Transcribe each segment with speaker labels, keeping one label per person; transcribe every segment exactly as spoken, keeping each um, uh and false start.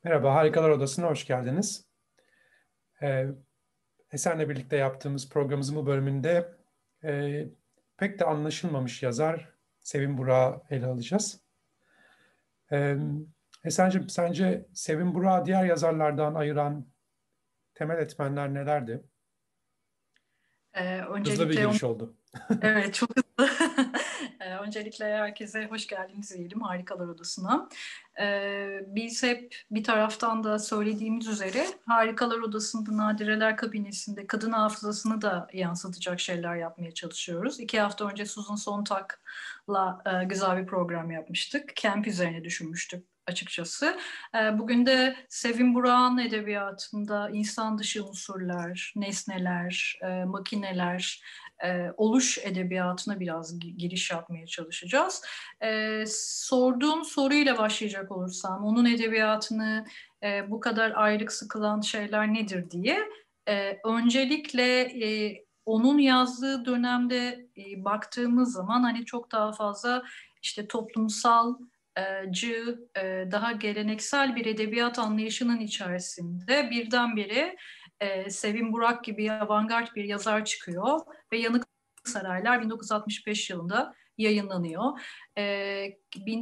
Speaker 1: Merhaba, Harikalar Odası'na hoş geldiniz. Ee, Esen'le birlikte yaptığımız programımızın bu bölümünde e, pek de anlaşılmamış yazar Sevim Burak'ı ele alacağız. Ee, Esen'cim, sence Sevim Burak'ı diğer yazarlardan ayıran temel etmenler nelerdi?
Speaker 2: Ee,
Speaker 1: Hızlı bir
Speaker 2: öncelikle
Speaker 1: giriş oldu.
Speaker 2: evet çok hızlı. Ee, öncelikle herkese hoş geldiniz diyelim Harikalar Odası'na. Ee, biz hep bir taraftan da söylediğimiz üzere Harikalar Odası'nda Nadireler Kabinesi'nde kadın hafızasını da yansıtacak şeyler yapmaya çalışıyoruz. İki hafta önce Susan Sontag'la e, güzel bir program yapmıştık. Camp üzerine düşünmüştük açıkçası. Ee, Bugün de Sevim Burak'ın edebiyatında insan dışı unsurlar, nesneler, e, makineler, e, oluş edebiyatına biraz giriş yapmaya çalışacağız. E, sorduğum soruyla başlayacak olursam, onun edebiyatını e, bu kadar ayrık sıkılan şeyler nedir diye. E, öncelikle e, onun yazdığı dönemde e, baktığımız zaman hani çok daha fazla işte toplumsal cı, daha geleneksel bir edebiyat anlayışının içerisinde birdenbire e, Sevim Burak gibi avantgard bir yazar çıkıyor ve Yanık Saraylar bin dokuz yüz altmış beş yılında yayınlanıyor. E, bin,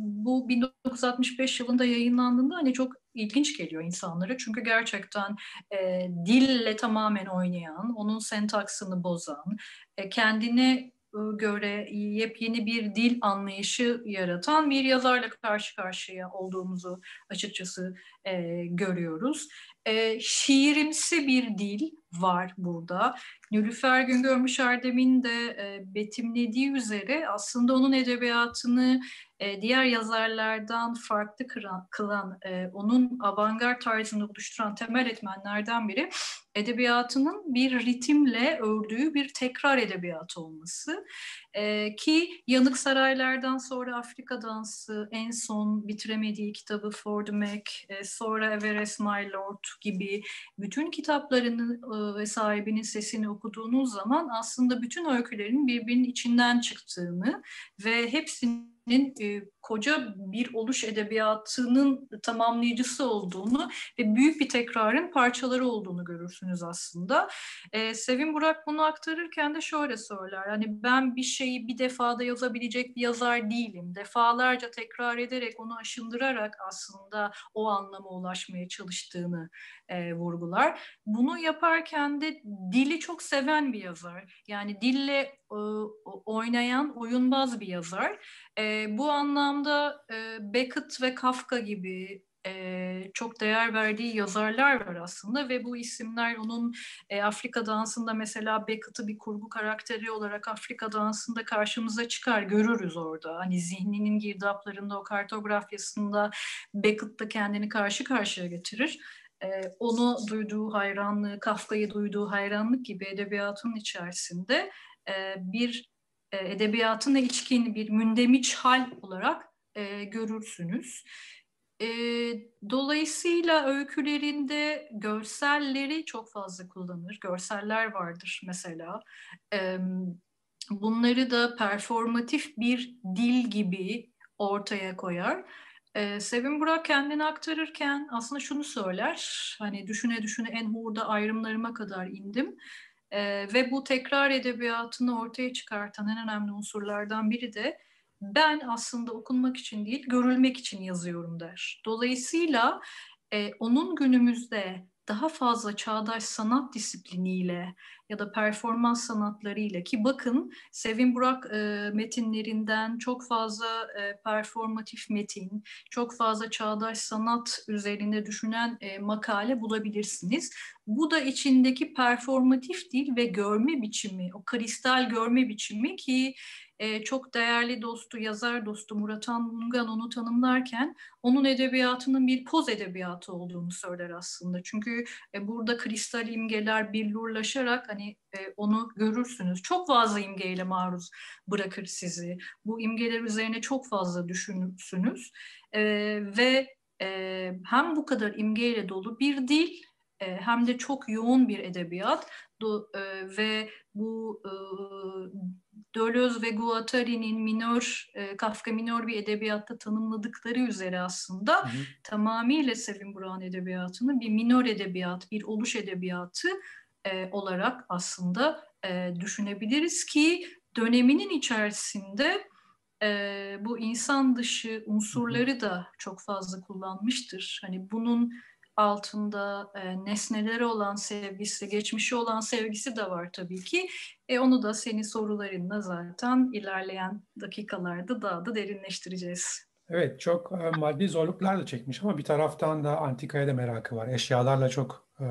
Speaker 2: bu bin dokuz yüz altmış beş yılında yayınlandığında hani çok ilginç geliyor insanlara. Çünkü gerçekten e, dille tamamen oynayan, onun sentaksını bozan, e, kendine göre yepyeni bir dil anlayışı yaratan bir yazarla karşı karşıya olduğumuzu açıkçası e, görüyoruz. E, şiirimsi bir dil var burada. Nilüfer Güngörmüş Erdem'in de e, betimlediği üzere aslında onun edebiyatını e, diğer yazarlardan farklı kıran, kılan, e, onun avantgard tarzını oluşturan temel etmenlerden biri edebiyatının bir ritimle ördüğü bir tekrar edebiyatı olması. Ee, ki Yanık Saraylardan sonra Afrika Dansı, en son bitiremediği kitabı For the Mac, e, sonra Everest My Lord gibi bütün kitaplarını e, ve sahibinin sesini okuduğunuz zaman aslında bütün öykülerin birbirinin içinden çıktığını ve hepsinin e, koca bir oluş edebiyatının tamamlayıcısı olduğunu ve büyük bir tekrarın parçaları olduğunu görürsünüz aslında. E, Sevim Burak bunu aktarırken de şöyle söyler. Hani ben bir şeyi bir defada yazabilecek bir yazar değilim. Defalarca tekrar ederek onu aşındırarak aslında o anlama ulaşmaya çalıştığını e, vurgular. Bunu yaparken de dili çok seven bir yazar. Yani dille e, oynayan, oyunbaz bir yazar. E, bu anlamda e, Beckett ve Kafka gibi e, çok değer verdiği yazarlar var aslında ve bu isimler onun e, Afrika Dansı'nda mesela Beckett'ı bir kurgu karakteri olarak Afrika Dansı'nda karşımıza çıkar, görürüz orada. Hani zihninin girdaplarında, o kartografyasında Beckett da kendini karşı karşıya getirir. E, onu duyduğu hayranlığı, Kafka'yı duyduğu hayranlık gibi edebiyatın içerisinde e, bir e, edebiyatına içkin bir mündemiş hal olarak e, görürsünüz. E, Dolayısıyla öykülerinde görselleri çok fazla kullanır. Görseller vardır mesela. E, Bunları da performatif bir dil gibi ortaya koyar. E, Sevim Burak kendini aktarırken aslında şunu söyler. Hani düşüne düşüne en hurda ayrımlarıma kadar indim. E, ve bu tekrar edebiyatını ortaya çıkartan en önemli unsurlardan biri de ben aslında okunmak için değil, görülmek için yazıyorum der. Dolayısıyla e, onun günümüzde daha fazla çağdaş sanat disipliniyle ya da performans sanatlarıyla ki bakın Sevim Burak e, metinlerinden çok fazla e, performatif metin, çok fazla çağdaş sanat üzerinde düşünen e, makale bulabilirsiniz. Bu da içindeki performatif dil ve görme biçimi, o kristal görme biçimi ki e, çok değerli dostu, yazar dostu Murat Anmungan onu tanımlarken onun edebiyatının bir poz edebiyatı olduğunu söyler aslında. Çünkü e, burada kristal imgeler billurlaşarak hani e, onu görürsünüz. Çok fazla imgeyle maruz bırakır sizi. Bu imgeler üzerine çok fazla düşünürsünüz. E, ve e, hem bu kadar imgeyle dolu bir dil e, hem de çok yoğun bir edebiyat do, e, ve bu e, Deleuze ve Guattari'nin minör, e, Kafka minör bir edebiyatta tanımladıkları üzere aslında
Speaker 1: Hı hı.
Speaker 2: tamamıyla Sevin Burak'ın edebiyatını bir minör edebiyat, bir oluş edebiyatı e, olarak aslında e, düşünebiliriz ki döneminin içerisinde e, bu insan dışı
Speaker 1: Hı hı.
Speaker 2: unsurları da çok fazla kullanmıştır. Hani bunun altında e, nesnelere olan sevgisi, geçmişe olan sevgisi de var tabii ki. E, onu da senin sorularınla zaten ilerleyen dakikalarda daha da derinleştireceğiz.
Speaker 1: Evet, çok e, maddi zorluklar da çekmiş ama bir taraftan da antikaya da merakı var. Eşyalarla çok e,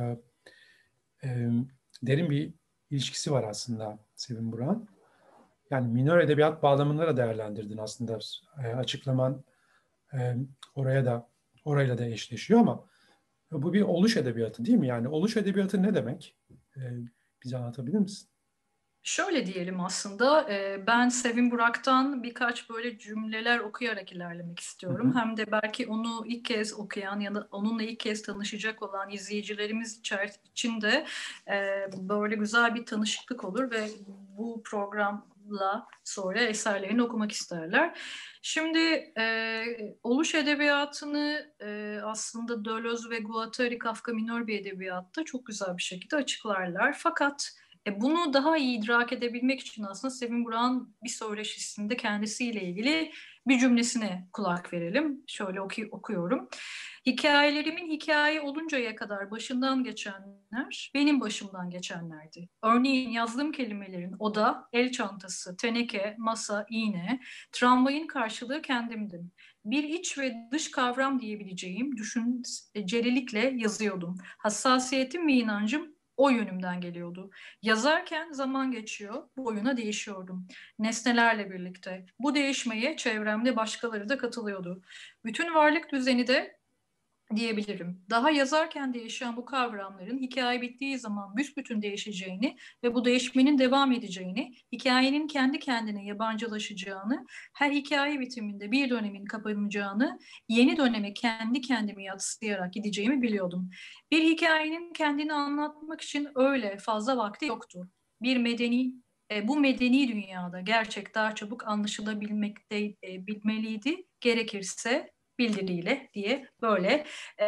Speaker 1: e, derin bir ilişkisi var aslında Sevin Burak'ın. Yani minör edebiyat bağlamında da değerlendirdin aslında. E, açıklaman e, oraya da orayla da eşleşiyor ama bu bir oluş edebiyatı değil mi? Yani oluş edebiyatı ne demek? E, bize anlatabilir misin?
Speaker 2: Şöyle diyelim aslında, e, ben Sevin Burak'tan birkaç böyle cümleler okuyarak ilerlemek
Speaker 1: Hı
Speaker 2: istiyorum.
Speaker 1: hı.
Speaker 2: Hem de belki onu ilk kez okuyan ya da onunla ilk kez tanışacak olan izleyicilerimiz içer- için de e, böyle güzel bir tanışıklık olur ve bu programla sonra eserlerini okumak isterler. Şimdi e, oluş edebiyatını e, aslında Deleuze ve Guattari Kafka minör bir edebiyatta çok güzel bir şekilde açıklarlar. Fakat e, bunu daha iyi idrak edebilmek için aslında Sevin Burak'ın bir söyleşisinde kendisiyle ilgili bir cümlesine kulak verelim. Şöyle oku- okuyorum. Hikayelerimin hikaye oluncaya kadar başından geçenler benim başımdan geçenlerdi. Örneğin yazdığım kelimelerin oda, el çantası, teneke, masa, iğne, tramvayın karşılığı kendimdim. Bir iç ve dış kavram diyebileceğim düşüncelikle yazıyordum. Hassasiyetim ve inancım o yönümden geliyordu. Yazarken zaman geçiyor, boyuna değişiyordum. Nesnelerle birlikte. Bu değişmeye çevremde başkaları da katılıyordu. Bütün varlık düzeni de diyebilirim. Daha yazarken değişen bu kavramların hikaye bittiği zaman büsbütün değişeceğini ve bu değişmenin devam edeceğini, hikayenin kendi kendine yabancılaşacağını, her hikaye bitiminde bir dönemin kapanacağını, yeni döneme kendi kendimi yatsıyarak gideceğimi biliyordum. Bir hikayenin kendini anlatmak için öyle fazla vakti yoktu. Bir medeni e, bu medeni dünyada gerçek daha çabuk anlaşılabilmekte e, bilmeliydi. Gerekirse bildiriyle diye böyle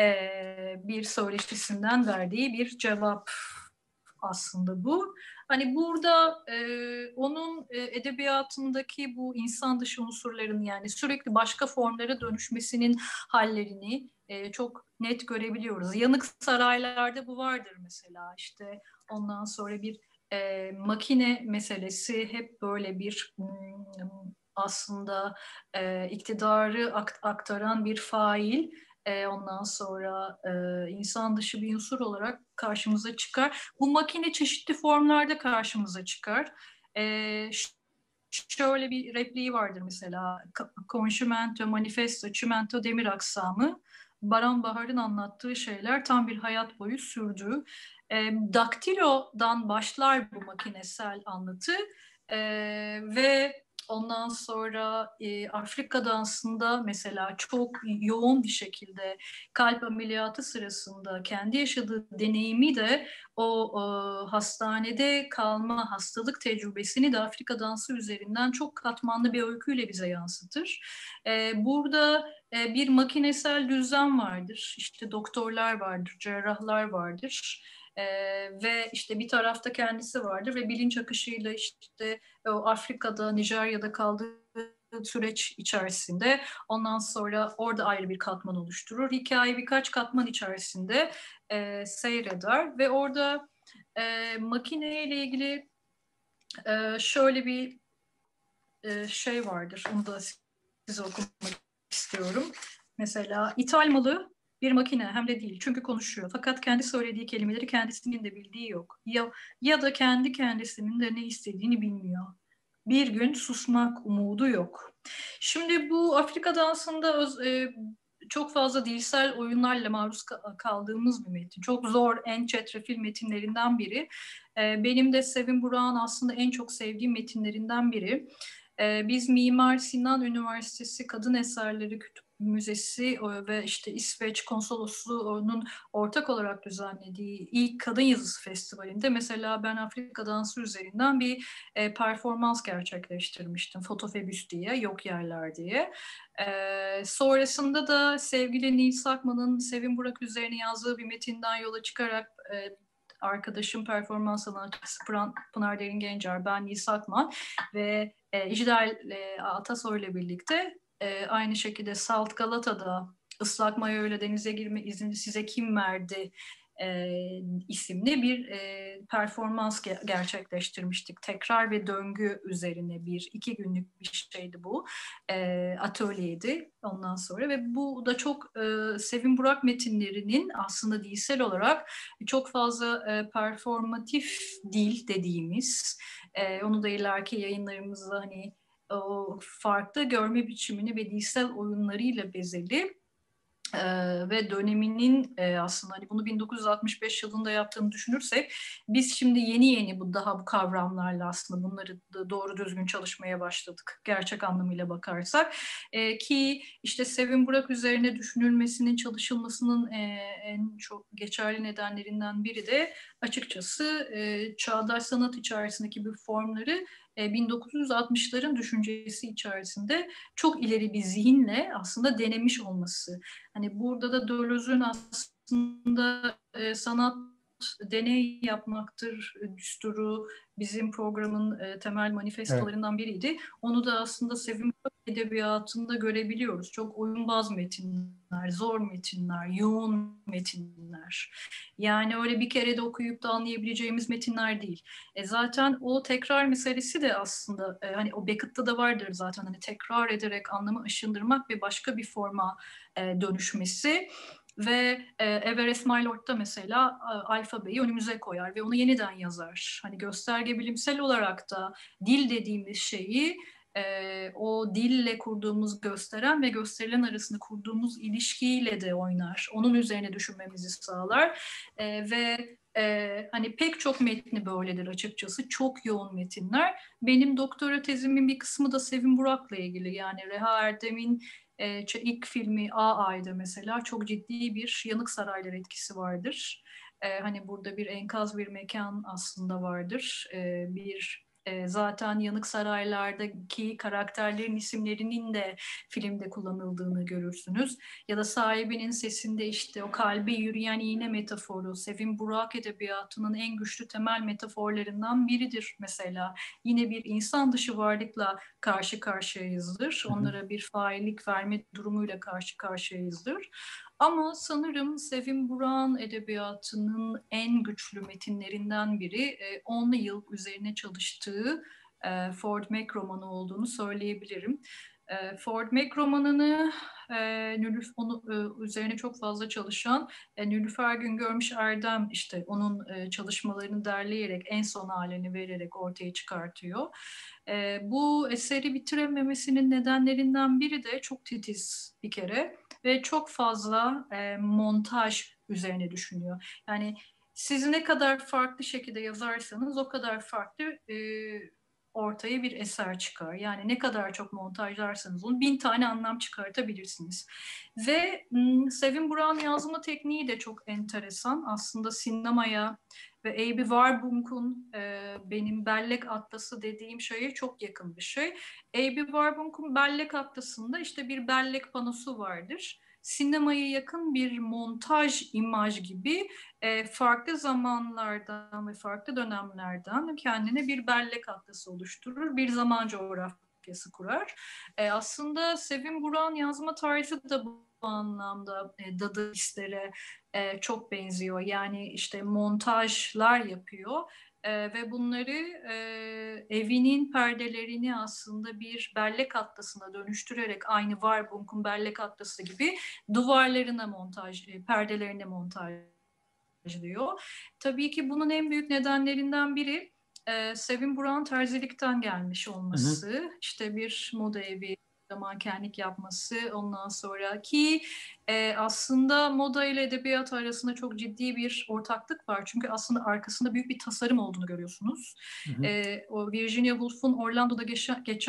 Speaker 2: e, bir söyleşisinden verdiği bir cevap aslında bu. Hani burada e, onun e, edebiyatındaki bu insan dışı unsurların yani sürekli başka formlara dönüşmesinin hallerini e, çok net görebiliyoruz. Yanık saraylarda bu vardır mesela işte ondan sonra bir e, makine meselesi hep böyle bir hmm, aslında e, iktidarı aktaran bir fail e, ondan sonra e, insan dışı bir unsur olarak karşımıza çıkar. Bu makine çeşitli formlarda karşımıza çıkar. E, şöyle bir repliği vardır mesela. Conçimento, Manifesto, Çimento, Demir Aksamı. Baran Bahar'ın anlattığı şeyler tam bir hayat boyu sürdü. E, Daktilo'dan başlar bu makinesel anlatı e, ve ondan sonra e, Afrika dansında mesela çok yoğun bir şekilde kalp ameliyatı sırasında kendi yaşadığı deneyimi de o e, hastanede kalma hastalık tecrübesini de Afrika dansı üzerinden çok katmanlı bir öyküyle bize yansıtır. E, burada e, bir makinesel düzen vardır. İşte doktorlar vardır, cerrahlar vardır. Ee, ve işte bir tarafta kendisi vardır ve bilinç akışıyla işte o Afrika'da, Nijerya'da kaldığı süreç içerisinde ondan sonra orada ayrı bir katman oluşturur. Hikaye birkaç katman içerisinde e, seyreder ve orada e, makineyle ilgili e, şöyle bir e, şey vardır. Onu da size okumak istiyorum. Mesela ithal malı bir makine hem de değil. Çünkü konuşuyor. Fakat kendi söylediği kelimeleri kendisinin de bildiği yok. Ya, ya da kendi kendisinin de ne istediğini bilmiyor. Bir gün susmak umudu yok. Şimdi bu Afrika dansında öz, e, çok fazla dilsel oyunlarla maruz kaldığımız bir metin. Çok zor, en çetrefil metinlerinden biri. E, benim de Sevin Burak'ın aslında en çok sevdiğim metinlerinden biri. E, biz Mimar Sinan Üniversitesi Kadın Eserleri Kütüphanesi Müzesi ve işte İsveç Konsolosluğu'nun ortak olarak düzenlediği ilk Kadın Yazısı Festivali'nde mesela ben Afrika dansı üzerinden bir e, performans gerçekleştirmiştim. Fotofebüs diye, Yok Yerler diye. E, sonrasında da sevgili Nil Sakman'ın Sevin Burak üzerine yazdığı bir metinden yola çıkarak e, arkadaşım performans sanatçısı Pınar Derin Gencer, ben Nil Sakman ve e, İcdal e, Atasoy'la birlikte e, aynı şekilde Salt Galata'da ıslak mayo ile denize girme izni size kim verdi e, isimli bir e, performans ge- gerçekleştirmiştik. Tekrar ve döngü üzerine bir iki günlük bir şeydi bu. E, atölyeydi ondan sonra ve bu da çok e, Sevin Burak metinlerinin aslında dilsel olarak çok fazla e, performatif dil dediğimiz, e, onu da ileriki yayınlarımızda hani o farklı görme biçimini ve dilsel oyunlarıyla bezeli ee, ve döneminin e, aslında hani bunu bin dokuz yüz altmış beş yılında yaptığını düşünürsek biz şimdi yeni yeni bu daha bu kavramlarla aslında bunları da doğru düzgün çalışmaya başladık gerçek anlamıyla bakarsak e, ki işte Sevin Burak üzerine düşünülmesinin çalışılmasının e, en çok geçerli nedenlerinden biri de açıkçası e, çağdaş sanat içerisindeki bir formları e, bin dokuz yüz altmışların düşüncesi içerisinde çok ileri bir zihinle aslında denemiş olması. Hani burada da Deleuze'ün aslında e, sanat deney yapmaktır düsturu bizim programın e, temel
Speaker 1: Evet.
Speaker 2: manifestolarından biriydi. Onu da aslında Sevim Burak edebiyatında görebiliyoruz. Çok oyunbaz metinler, zor metinler, yoğun metinler. Yani öyle bir kere de okuyup da anlayabileceğimiz metinler değil. E zaten o tekrar meselesi de aslında e, hani o Beckett'ta da vardır zaten hani tekrar ederek anlamı aşındırmak ve başka bir forma e, dönüşmesi ve e, Everest Maillard mesela e, alfabeyi önümüze koyar ve onu yeniden yazar. Hani gösterge bilimsel olarak da dil dediğimiz şeyi e, o dille kurduğumuz gösteren ve gösterilen arasında kurduğumuz ilişkiyle de oynar. Onun üzerine düşünmemizi sağlar e, ve e, hani pek çok metni böyledir açıkçası. Çok yoğun metinler. Benim doktora tezimin bir kısmı da Sevin Burak'la ilgili. Yani Reha Erdem'in e, ilk filmi A Ay'da mesela çok ciddi bir yanık saraylar etkisi vardır. E, hani burada bir enkaz bir mekan aslında vardır. E, bir e, zaten yanık saraylardaki karakterlerin isimlerinin de filmde kullanıldığını görürsünüz. Ya da sahibinin sesinde işte o kalbi yürüyen iğne metaforu, Sevin Burak edebiyatının en güçlü temel metaforlarından biridir mesela. Yine bir insan dışı varlıkla karşı karşıyayızdır.
Speaker 1: Hı hı.
Speaker 2: Onlara bir faillik verme durumuyla karşı karşıyayızdır. Ama sanırım Sevin Burak'ın edebiyatının en güçlü metinlerinden biri onlu yıl üzerine çalıştığı Ford Mac romanı olduğunu söyleyebilirim. Ford Mac romanını Nülüf, onu üzerine çok fazla çalışan Nülüfer Güngörmüş Erdem işte onun çalışmalarını derleyerek en son halini vererek ortaya çıkartıyor. Bu eseri bitirememesinin nedenlerinden biri de çok titiz bir kere ve çok fazla montaj üzerine düşünüyor. Yani siz ne kadar farklı şekilde yazarsanız o kadar farklı e, ortaya bir eser çıkar. Yani ne kadar çok montajlarsanız onu bin tane anlam çıkartabilirsiniz. Ve m, Sevin Burak'ın yazma tekniği de çok enteresan. Aslında sinemaya ve Eybie Warburg'un e, benim Bellek Atlası dediğim şeye çok yakın bir şey. Eybie Warburg'un Bellek Atlası'nda işte bir bellek panosu vardır. Sinemaya yakın bir montaj imaj gibi e, farklı zamanlardan ve farklı dönemlerden kendine bir bellek atlası oluşturur, bir zaman coğrafyası kurar. E, aslında Sevin Burak'ın yazma tarzı da bu anlamda e, Dadaistlere e, çok benziyor. Yani işte montajlar yapıyor. Ee, ve bunları e, evinin perdelerini aslında bir bellek atlasına dönüştürerek aynı Warburg'un bellek atlası gibi duvarlarına montaj, e, perdelerine montajlıyor. Tabii ki bunun en büyük nedenlerinden biri e, Sevin Burak'ın terzilikten gelmiş
Speaker 1: Hı hı.
Speaker 2: olması. İşte bir moda evi mankenlik yapması ondan sonra ki e, aslında moda ile edebiyat arasında çok ciddi bir ortaklık var. Çünkü aslında arkasında büyük bir tasarım olduğunu görüyorsunuz.
Speaker 1: Hı hı.
Speaker 2: E, o Virginia Woolf'un Orlando'da geçen, geçen şu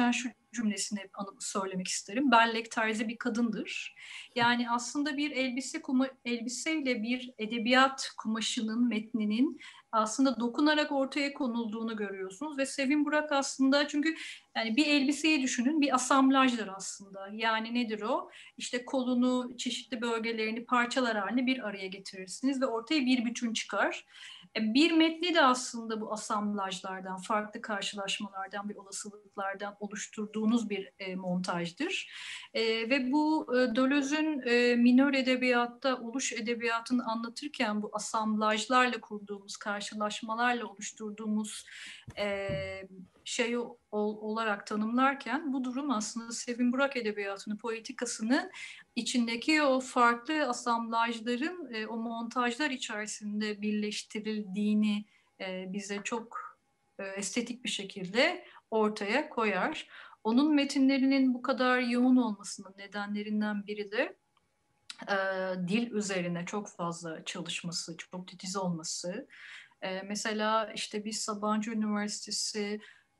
Speaker 2: cümlesini hep anıp söylemek isterim. Bellek terzi bir kadındır. Yani aslında bir elbise kuma, elbiseyle bir edebiyat kumaşının, metninin aslında dokunarak ortaya konulduğunu görüyorsunuz ve Sevim Burak aslında, çünkü yani bir elbiseyi düşünün, bir asamblajdır aslında. Yani nedir o? İşte kolunu, çeşitli bölgelerini parçalar haline bir araya getirirsiniz ve ortaya bir bütün çıkar. Bir metni de aslında bu asamblajlardan, farklı karşılaşmalardan ve olasılıklardan oluşturduğunuz bir e, montajdır. E, ve bu e, Deleuze'ün e, minör edebiyatta, uluş edebiyatını anlatırken bu asamblajlarla kurduğumuz, karşılaşmalarla oluşturduğumuz e, şey ol, olarak tanımlarken, bu durum aslında Sevim Burak edebiyatının poetikasının içindeki o farklı asamblajların e, o montajlar içerisinde birleştirildiğini e, bize çok e, estetik bir şekilde ortaya koyar. Onun metinlerinin bu kadar yoğun olmasının nedenlerinden biri de e, dil üzerine çok fazla çalışması, çok titiz olması. E, mesela işte biz Sabancı Üniversitesi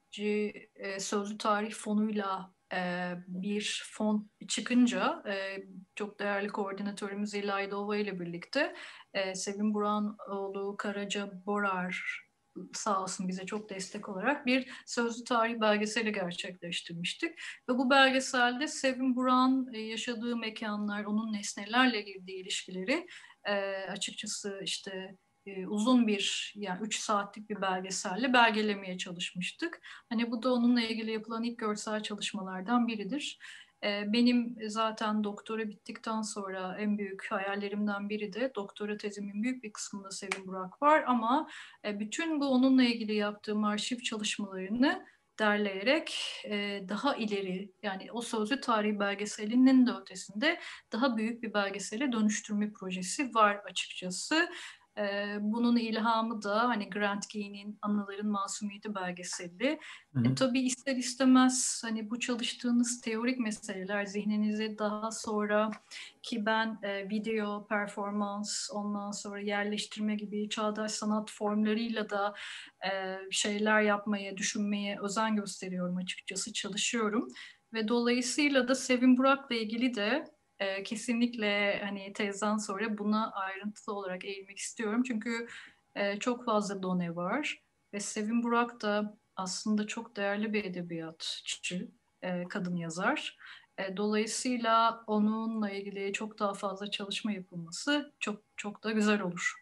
Speaker 2: e, Sözlü Tarih Fonu'yla e, bir fon çıkınca e, çok değerli koordinatörümüz İlayda Ova ile birlikte e, Sevim Buranoğlu Karaca Borar sağ olsun bize çok destek olarak bir sözlü tarih belgeseli gerçekleştirmiştik. Ve bu belgeselde Sevim Burak'ın yaşadığı mekanlar, onun nesnelerle girdiği ilişkileri e, açıkçası işte e, uzun bir, yani üç saatlik bir belgeselle belgelemeye çalışmıştık. Hani bu da onunla ilgili yapılan ilk görsel çalışmalardan biridir. E, benim zaten doktora bittikten sonra en büyük hayallerimden biri de, doktora tezimin büyük bir kısmında Sevim Burak var, ama e, bütün bu onunla ilgili yaptığım arşiv çalışmalarını derleyerek e, daha ileri, yani o sözlü tarih belgeselinin de ötesinde daha büyük bir belgesele dönüştürme projesi var açıkçası. Ee, bunun ilhamı da hani Grant Gay'nin Anıların Masumiyeti belgeseli.
Speaker 1: Hı
Speaker 2: E,
Speaker 1: hı.
Speaker 2: tabii ister istemez hani bu çalıştığınız teorik meseleler zihninize daha sonra, ki ben e, video, performans, ondan sonra yerleştirme gibi çağdaş sanat formlarıyla da e, şeyler yapmaya, düşünmeye özen gösteriyorum açıkçası, çalışıyorum. Ve dolayısıyla da Sevim Burak'la ilgili de e, kesinlikle hani tezden sonra buna ayrıntılı olarak eğilmek istiyorum. Çünkü e, çok fazla done var ve Sevim Burak da aslında çok değerli bir edebiyatçı, e, kadın yazar. E, dolayısıyla onunla ilgili çok daha fazla çalışma yapılması çok çok da güzel olur.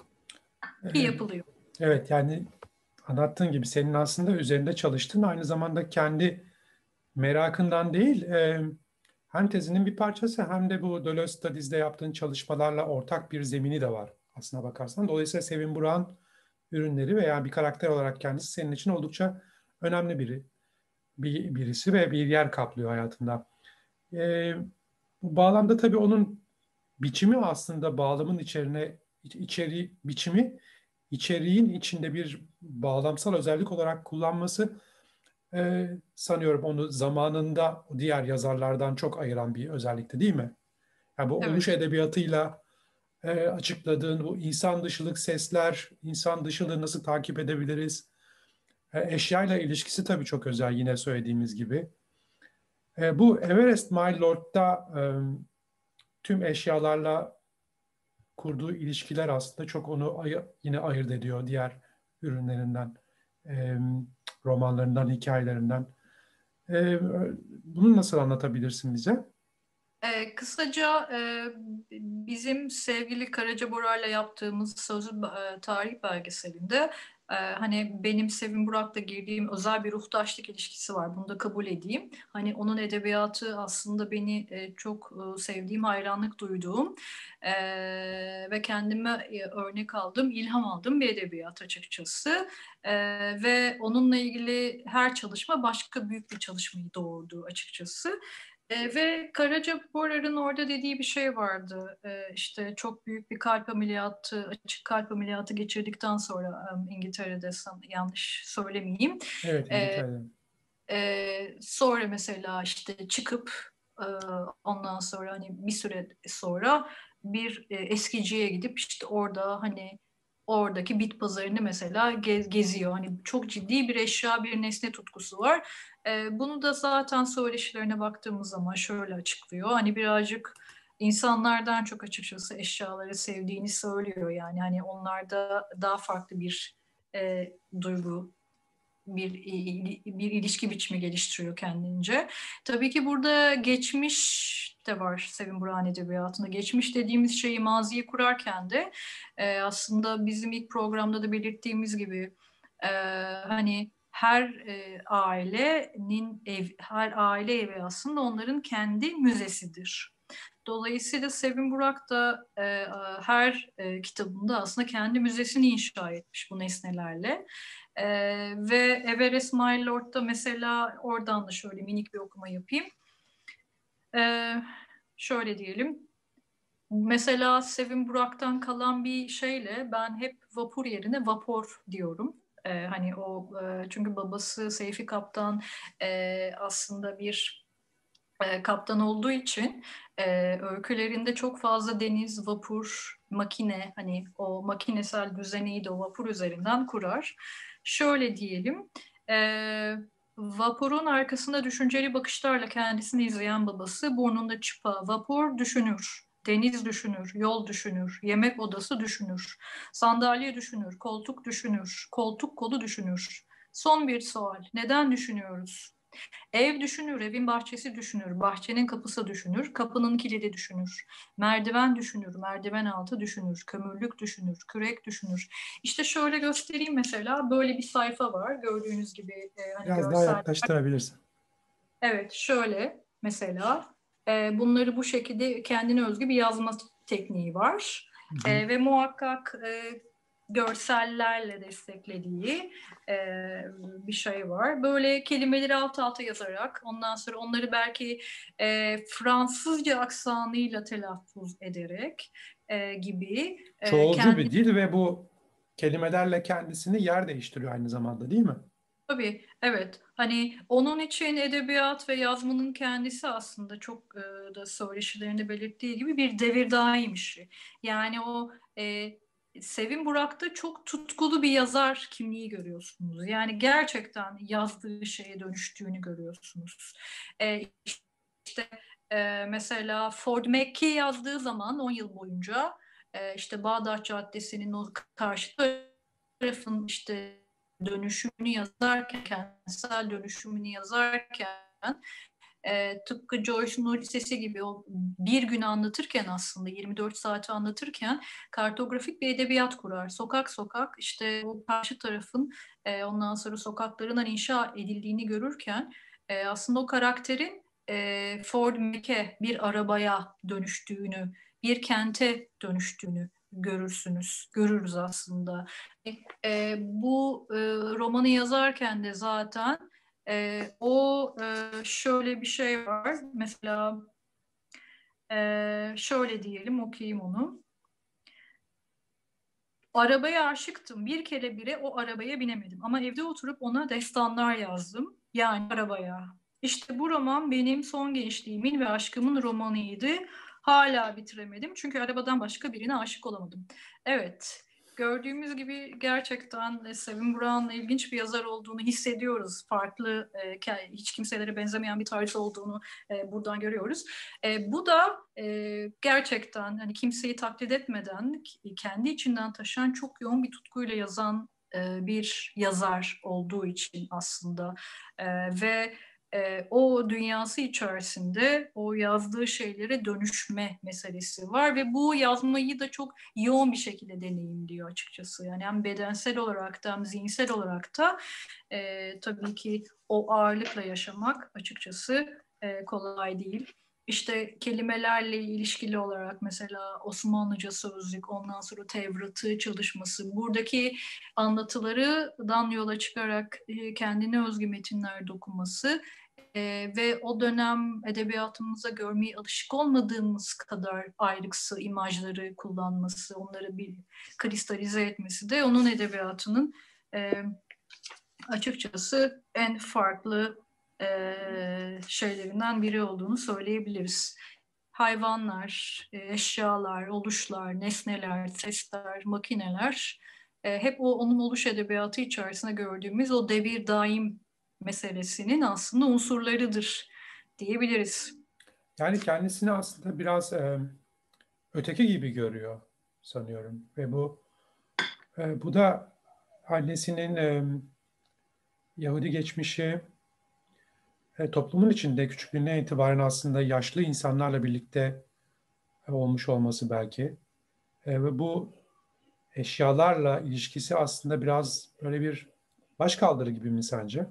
Speaker 2: Ki
Speaker 1: Evet,
Speaker 2: yapılıyor.
Speaker 1: evet, yani anlattığın gibi senin aslında üzerinde çalıştığın, aynı zamanda kendi merakından değil, e, hem tezinin bir parçası hem de bu Deleuze Studies'de yaptığın çalışmalarla ortak bir zemini de var aslına bakarsan. Dolayısıyla Sevim Burak'ın ürünleri veya bir karakter olarak kendisi senin için oldukça önemli biri, bir, birisi ve bir yer kaplıyor hayatında. E, Bu bağlamda tabii onun biçimi, aslında bağlamın içerine içeriği biçimi, içeriğin içinde bir bağlamsal özellik olarak kullanması, e, sanıyorum onu zamanında diğer yazarlardan çok ayıran bir özellikti, değil mi? Yani bu oluş
Speaker 2: Evet,
Speaker 1: edebiyatıyla e, açıkladığın bu insan dışılık sesler, insan dışılığı nasıl takip edebiliriz? E, eşyayla ilişkisi tabii çok özel, yine söylediğimiz gibi. E, bu Everest My Lord'da e, tüm eşyalarla kurduğu ilişkiler aslında çok onu ay- yine ayırt ediyor diğer ürünlerinden, e, romanlarından, hikayelerinden. E, Bunu nasıl anlatabilirsin bize?
Speaker 2: E, kısaca e, bizim sevgili Karaca Bora'yla yaptığımız sözlü e, tarih belgeselinde e, hani benim Sevim Burak'la girdiğim özel bir ruhtaşlık ilişkisi var. Bunu da kabul edeyim. Hani onun edebiyatı aslında beni e, çok e, sevdiğim, hayranlık duyduğum e, ve kendime e, örnek aldığım, ilham aldığım bir edebiyat açıkçası. E, ve onunla ilgili her çalışma başka büyük bir çalışmayı doğurdu açıkçası. E, ve Karaca Borar'ın orada dediği bir şey vardı. E, işte çok büyük bir kalp ameliyatı, açık kalp ameliyatı geçirdikten sonra e, İngiltere'de, san- yanlış söylemeyeyim.
Speaker 1: Evet,
Speaker 2: E,
Speaker 1: İngiltere'de.
Speaker 2: e, sonra mesela işte çıkıp e, ondan sonra hani bir süre sonra bir e, eskiciye gidip işte orada hani oradaki bit pazarını mesela gez, geziyor. Hani çok ciddi bir eşya, bir nesne tutkusu var. E, bunu da zaten söyleşilerine baktığımız zaman şöyle açıklıyor. Hani birazcık insanlardan çok açıkçası eşyaları sevdiğini söylüyor. Yani hani onlarda daha farklı bir e, duygu, bir bir ilişki biçimi geliştiriyor kendince. Tabii ki burada geçmiş de var Sevin Burak'ın edebiyatında. Geçmiş dediğimiz şeyi, maziyi kurarken de e, aslında bizim ilk programda da belirttiğimiz gibi e, hani her e, ailenin ev, her aile evi aslında onların kendi müzesidir. Dolayısıyla Sevin Burak da e, her e, kitabında aslında kendi müzesini inşa etmiş bu nesnelerle. E, ve Everest My Lord'da mesela oradan da şöyle minik bir okuma yapayım. E, şöyle diyelim. Mesela Sevin Burak'tan kalan bir şeyle ben hep vapur yerine vapor diyorum. E, hani o e, çünkü babası Seyfi Kaptan e, aslında bir e, kaptan olduğu için e, öykülerinde çok fazla deniz, vapur, makine, hani o makinesel düzeneyi de o vapur üzerinden kurar. Şöyle diyelim, e, vapurun arkasında düşünceli bakışlarla kendisini izleyen babası burnunda çıpa, vapur düşünür. Deniz düşünür, yol düşünür, yemek odası düşünür, sandalye düşünür, koltuk düşünür, koltuk kolu düşünür. Son bir sual, neden düşünüyoruz? Ev düşünür, evin bahçesi düşünür, bahçenin kapısı düşünür, kapının kilidi düşünür. Merdiven düşünür, merdiven altı düşünür, kömürlük düşünür, kürek düşünür. İşte şöyle göstereyim mesela, böyle bir sayfa var. Gördüğünüz gibi e, hani
Speaker 1: Biraz daha
Speaker 2: görsel.
Speaker 1: yaklaştırabilirsin.
Speaker 2: Evet, şöyle mesela e, bunları bu şekilde kendine özgü bir yazma tekniği var.
Speaker 1: Hı hı.
Speaker 2: E, ve muhakkak e, görsellerle desteklediği e, bir şey var. Böyle kelimeleri alt alta yazarak ondan sonra onları belki e, Fransızca aksanıyla telaffuz ederek e, gibi e,
Speaker 1: Çoğulcu
Speaker 2: kendi.
Speaker 1: bir dil ve bu kelimelerle kendisini yer değiştiriyor aynı zamanda, değil mi?
Speaker 2: Tabii, evet. Hani onun için edebiyat ve yazmanın kendisi aslında çok e, da söyleşilerinde belirttiği gibi bir devir daim işi. Yani o e, Sevin Burak'ta çok tutkulu bir yazar kimliği görüyorsunuz. Yani gerçekten yazdığı şeye dönüştüğünü görüyorsunuz. E, işte e, mesela Ford McKee yazdığı zaman on yıl boyunca e, işte Bağdat Caddesi'nin o karşı tarafın işte dönüşümünü yazarken, kentsel dönüşümünü yazarken e, tıpkı Joyce'un o lisesi gibi o bir günü anlatırken aslında yirmi dört saati anlatırken kartografik bir edebiyat kurar. Sokak sokak işte o karşı tarafın e, ondan sonra sokaklarından inşa edildiğini görürken e, aslında o karakterin e, Ford Mac'e bir arabaya dönüştüğünü, bir kente dönüştüğünü görürsünüz, görürüz aslında. E, bu e, romanı yazarken de zaten e, o e, şöyle bir şey var. Mesela e, şöyle diyelim, okuyayım onu. Arabaya aşıktım. Bir kere bile o arabaya binemedim. Ama evde oturup ona destanlar yazdım. Yani arabaya. İşte bu roman benim son gençliğimin ve aşkımın romanıydı. Hala bitiremedim. Çünkü arabadan başka birine aşık olamadım. Evet. Gördüğümüz gibi gerçekten Sevin Burak'ın ilginç bir yazar olduğunu hissediyoruz. Farklı, e, hiç kimselere benzemeyen bir tarz olduğunu e, buradan görüyoruz. E, bu da e, gerçekten hani kimseyi taklit etmeden kendi içinden taşıyan çok yoğun bir tutkuyla yazan e, bir yazar olduğu için aslında e, ve e, o dünyası içerisinde o yazdığı şeylere dönüşme meselesi var ve bu yazmayı da çok yoğun bir şekilde deneyimliyor açıkçası. Yani hem bedensel olarak da hem zihinsel olarak da e, tabii ki o ağırlıkla yaşamak açıkçası e, kolay değil. İşte kelimelerle ilişkili olarak mesela Osmanlıca sözlük, ondan sonra Tevrat'ı çalışması, buradaki anlatılardan yola çıkarak e, kendine özgü metinler dokuması e, ve o dönem edebiyatımıza görmeye alışık olmadığımız kadar ayrıksı imajları kullanması, onları bir kristalize etmesi de onun edebiyatının e, açıkçası en farklı e, şeylerinden biri olduğunu söyleyebiliriz. hayvanlar, e, eşyalar, oluşlar, nesneler, sesler, makineler e, hep o onun oluş edebiyatı içerisinde gördüğümüz o devir daim meselesinin aslında unsurlarıdır diyebiliriz.
Speaker 1: Yani kendisini aslında biraz e, öteki gibi görüyor sanıyorum. Ve bu e, bu da annesinin e, Yahudi geçmişi, e, toplumun içinde küçüklüğünden itibaren aslında yaşlı insanlarla birlikte e, olmuş olması belki. E, ve bu eşyalarla ilişkisi aslında biraz böyle bir başkaldırı gibi mi sence?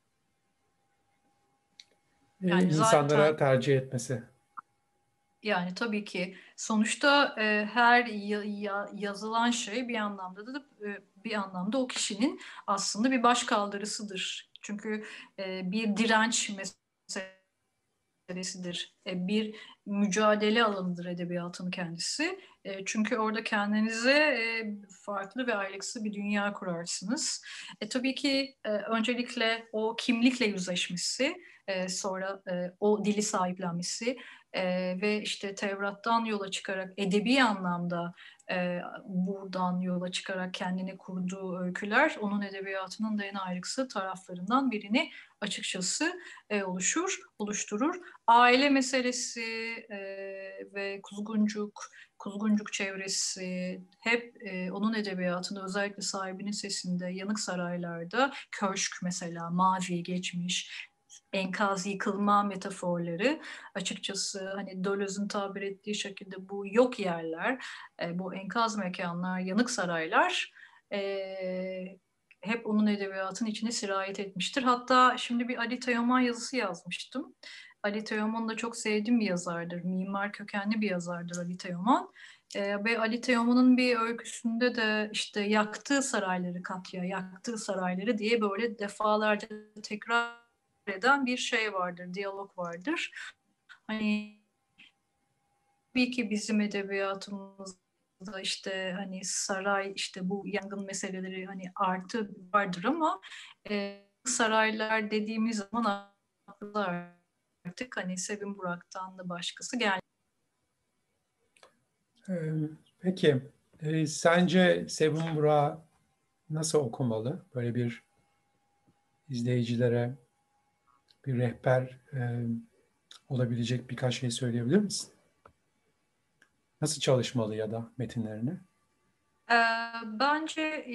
Speaker 1: E,
Speaker 2: Yani zaten
Speaker 1: insanlara tercih etmesi.
Speaker 2: yani tabii ki sonuçta e, her ya- ya- yazılan şey bir anlamda da e, bir anlamda o kişinin aslında bir başkaldırısıdır. Çünkü e, bir direnç meselesidir. E, bir mücadele alanıdır edebiyatın kendisi. E, çünkü orada kendinize e, farklı ve ayrıksı bir dünya kurarsınız. E, tabii ki e, öncelikle o kimlikle yüzleşmesi, e, sonra e, o dili sahiplenmesi e, ve işte Tevrat'tan yola çıkarak edebi anlamda e, buradan yola çıkarak kendine kurduğu öyküler onun edebiyatının da en ayrıksı taraflarından birini açıkçası e, oluşur, oluşturur. Aile meselesi e, ve kuzguncuk, kuzguncuk çevresi hep e, onun edebiyatında özellikle sahibinin sesinde, yanık saraylarda, köşk mesela, mavi, geçmiş, enkaz yıkılma metaforları açıkçası hani Deleuze'ün tabir ettiği şekilde bu yok yerler, e, bu enkaz mekanlar, yanık saraylar e, hep onun edebiyatının içine sirayet etmiştir. Hatta şimdi bir Ali Teoman yazısı yazmıştım. Ali Teoman da çok sevdiğim bir yazardır. Mimar kökenli bir yazardır Ali Teoman. Ee, ve Ali Teoman'ın bir öyküsünde de işte yaktığı sarayları Katya, yaktığı sarayları diye böyle defalarca tekrar eden bir şey vardır, diyalog vardır. Hani tabii ki bizim edebiyatımızda işte hani saray işte bu yangın meseleleri hani artı vardır ama e, saraylar dediğimiz zaman aklıma artık hani Sevim Burak'tan da başkası geldi.
Speaker 1: E, peki, e, sence Sevim Burak'ı nasıl okumalı? Böyle bir izleyicilere bir rehber e, olabilecek birkaç şey söyleyebilir misin? Nasıl çalışmalı ya da metinlerini?
Speaker 2: Ee, bence e,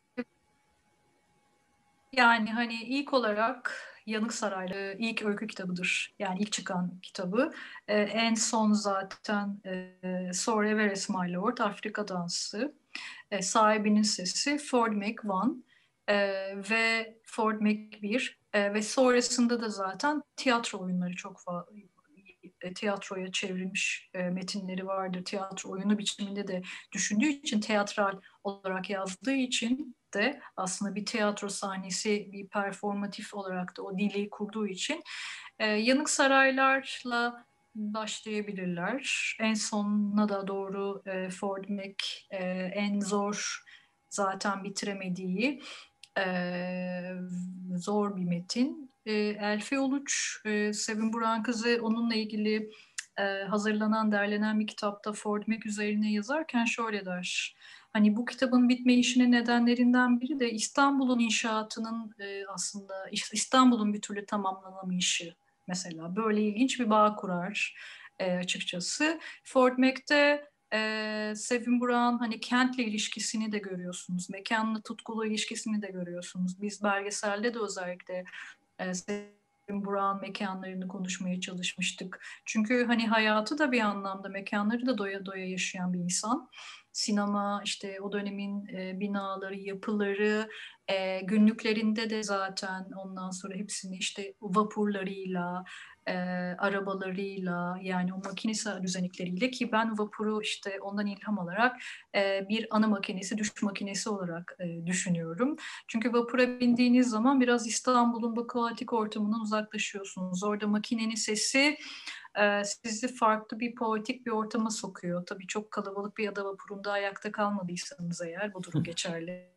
Speaker 2: yani hani ilk olarak Yanık Saraylı ilk öykü kitabıdır. Yani ilk çıkan kitabı. Ee, en son zaten e, So Reveres My Lord, Afrika Dansı, e, Sahibinin Sesi, Ford Mac One e, ve Ford Mac Bir e, ve sonrasında da zaten tiyatro oyunları çok fazla e, tiyatroya çevrilmiş e, metinleri vardır. Tiyatro oyunu biçiminde de düşündüğü için, teatral olarak yazdığı için de aslında bir tiyatro sahnesi, bir performatif olarak da o dili kurduğu için e, Yanık Saraylarla başlayabilirler. En sonuna da doğru e, Ford Mac e, en zor zaten bitiremediği e, zor bir metin. E, Elfi Uluç, e, Sevin Burak'ın kızı onunla ilgili e, hazırlanan, derlenen bir kitapta Ford Mac üzerine yazarken şöyle der. Hani bu kitabın bitme işinin nedenlerinden biri de İstanbul'un inşaatının e, aslında İstanbul'un bir türlü tamamlanamayışı mesela. Böyle ilginç bir bağ kurar e, açıkçası. Ford Mac'te e, Sevin Burak'ın hani kentle ilişkisini de görüyorsunuz. Mekanla tutkulu ilişkisini de görüyorsunuz. Biz belgeselde de özellikle e, Sevin Burak'ın mekanlarını konuşmaya çalışmıştık. Çünkü hani hayatı da bir anlamda mekanları da doya doya yaşayan bir insan. Sinema, işte o dönemin e, binaları, yapıları, e, günlüklerinde de zaten ondan sonra hepsini işte vapurlarıyla, e, arabalarıyla yani o makinesi düzenikleriyle ki ben vapuru işte ondan ilham alarak e, bir ana makinesi, düş makinesi olarak e, düşünüyorum. Çünkü vapura bindiğiniz zaman biraz İstanbul'un bu kaotik ortamından uzaklaşıyorsunuz. Orada makinenin sesi e, sizi farklı bir poetik bir ortama sokuyor. Tabii çok kalabalık bir ada vapurunda ayakta kalmadıysanız eğer bu durum geçerli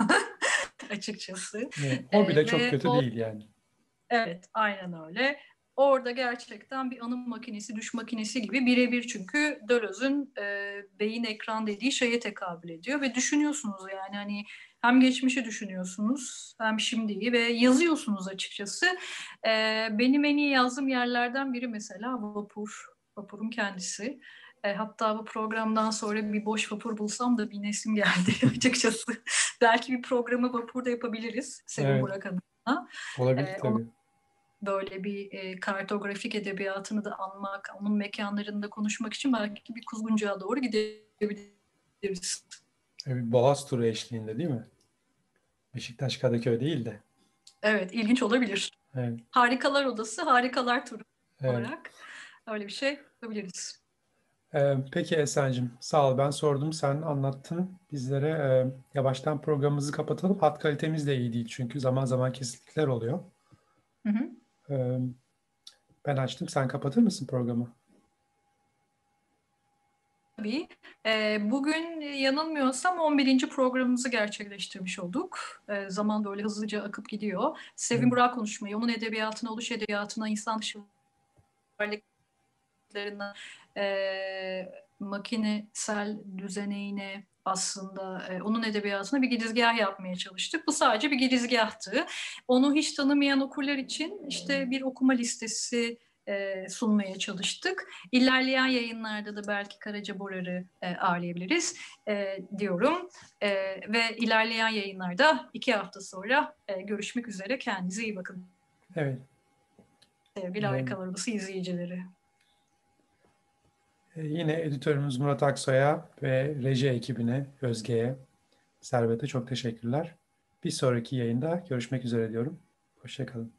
Speaker 2: açıkçası.
Speaker 1: Evet, o bile
Speaker 2: E,
Speaker 1: çok
Speaker 2: ve
Speaker 1: kötü
Speaker 2: o
Speaker 1: değil yani.
Speaker 2: evet aynen öyle. orada gerçekten bir anım makinesi, düş makinesi gibi birebir, çünkü Deleuze'ün e, beyin ekran dediği şeye tekabül ediyor ve düşünüyorsunuz yani hani hem geçmişi düşünüyorsunuz hem şimdiyi ve yazıyorsunuz açıkçası. E, benim en iyi yazdığım yerlerden biri mesela vapur, vapurun kendisi. E, hatta bu programdan sonra bir boş vapur bulsam da binesim geldi açıkçası. Belki bir programı vapurda yapabiliriz Sevin
Speaker 1: Evet,
Speaker 2: Burak Hanım'la.
Speaker 1: olabilir
Speaker 2: E,
Speaker 1: tabii.
Speaker 2: böyle bir e, kartografik edebiyatını da anmak, onun mekanlarında konuşmak için belki bir Kuzguncu'ya doğru gidebiliriz.
Speaker 1: E, Bir Boğaz turu eşliğinde değil mi? Beşiktaş Kadıköy değil de.
Speaker 2: Evet, ilginç olabilir.
Speaker 1: Evet,
Speaker 2: Harikalar Odası, Harikalar Turu
Speaker 1: evet.
Speaker 2: olarak öyle bir şey yapabiliriz.
Speaker 1: Ee, peki Esen'cim, sağ ol. Ben sordum, sen anlattın bizlere. Ee, yavaştan programımızı kapatalım. Hat kalitemiz de iyi değil çünkü zaman zaman kesiklikler oluyor.
Speaker 2: Hı hı.
Speaker 1: Ee, ben açtım. Sen kapatır mısın programı?
Speaker 2: Tabii. E, bugün yanılmıyorsam on birinci programımızı gerçekleştirmiş olduk. E, zaman böyle hızlıca akıp gidiyor. Sevin
Speaker 1: Evet,
Speaker 2: Burak konuşmayı, onun edebiyatına, oluş edebiyatına, insan dışı varlıklarına, e, makinesel düzeneğine, aslında e, onun edebiyatına bir girizgah yapmaya çalıştık. Bu sadece bir girizgahtı. Onu hiç tanımayan okurlar için işte bir okuma listesi e, sunmaya çalıştık. İlerleyen yayınlarda da belki Karaca Borar'ı e, ağırlayabiliriz e, diyorum. E, ve ilerleyen yayınlarda iki hafta sonra e, görüşmek üzere. Kendinize iyi bakın.
Speaker 1: evet.
Speaker 2: Sevgili
Speaker 1: Ee,
Speaker 2: Harikalar Odası izleyicileri.
Speaker 1: e, yine editörümüz Murat Aksoy'a ve reji ekibine, Özge'ye, Servet'e çok teşekkürler. Bir sonraki yayında görüşmek üzere diyorum. Hoşça kalın.